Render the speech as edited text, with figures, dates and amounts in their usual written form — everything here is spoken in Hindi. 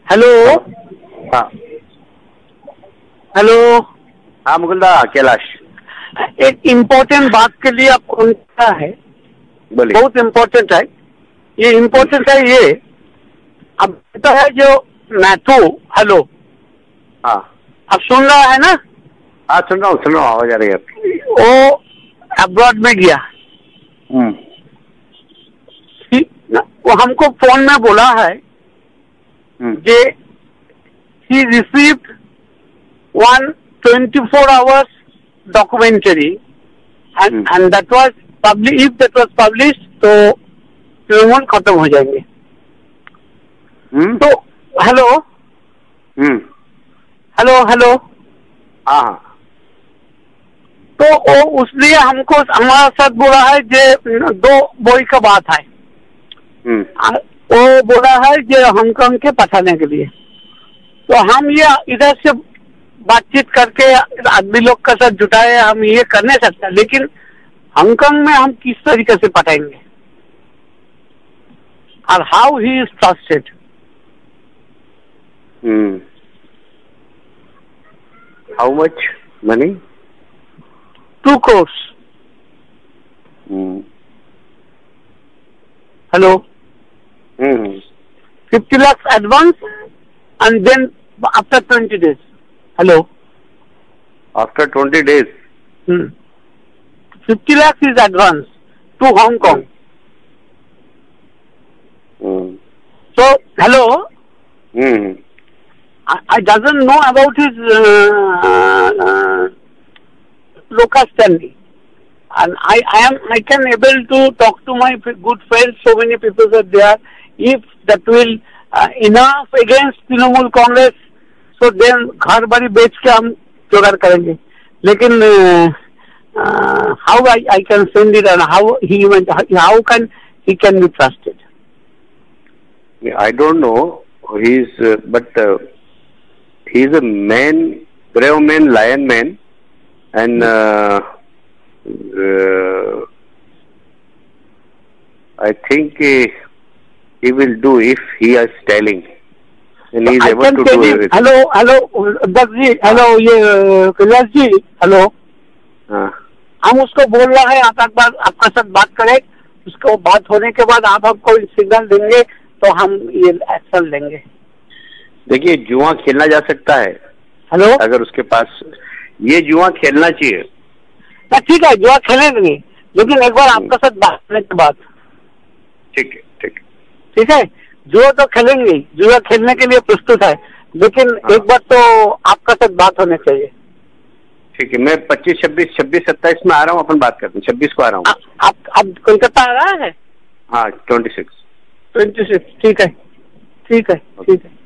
हेलो। हाँ हेलो। हाँ मुकुंदा, कैलाश एक इम्पोर्टेंट बात के लिए आप फोन किया है। बोलिए। बहुत इम्पोर्टेंट है ये, इम्पोर्टेंट है ये। अब तो है जो मैथू। हेलो। हाँ अब सुन रहा है ना? हाँ सुन रहा हूँ, आवाज आ रही है आपकी। वो अब्रॉड में गया। वो हमको फोन में बोला है कि he received 124 hours documentary and that was published. If that was published, तो तृणमूल खत्म हो जाएंगे। तो हेलो हेलो हेलो। हाँ तो वो उसलिए हमको हमारा साथ बोला है कि 2 बोई का बात है। वो बोला है कि हांगकांग के पठाने के लिए। तो हम ये इधर से बातचीत करके आदमी लोग का साथ जुटाए, हम ये कर नहीं सकते, लेकिन हांगकांग में हम किस तरीके से पठाएंगे और how he is trusted. How much money? 2 crores। Hello. 50 lakhs advance and then after 20 days. Hello. After 20 days. 50 lakhs is advance to Hong Kong. So hello. I doesn't know about his locus standi, and I can able to talk to my good friends. So many people are there. If that will enough against Trinamool Congress, so then घर बारी बेच के हम जुगाड़ करेंगे। लेकिन how I can send it and how can he be trusted? I don't know. But he's a man, brave man, lion man, and I think he will do if he is telling, and he is able to do everything. Hello Dutt ji, hello ये कैलाश जी, हेलो। हम उसको बोल रहे हैं आप एक बार आपका साथ बात करें, उसको बात होने के बाद आप हमको सिग्नल देंगे तो हम ये एक्शन लेंगे। देखिए, जुआ खेलना जा सकता है। हेलो। अगर उसके पास ये जुआ खेलना चाहिए ठीक है, जुआ खेलेंगे, लेकिन एक बार आपका साथ बात करने के बाद। ठीक है ठीक है, जुआ तो खेलेंगे, जुआ खेलने के लिए प्रस्तुत है, लेकिन एक बार तो आपका साथ बात होनी चाहिए। ठीक है, मैं 25, 26, 27 में आ रहा हूँ, अपन बात करते हैं। 26 को आ रहा हूँ। आप कोलकाता आ रहा है? हाँ 26। ठीक है।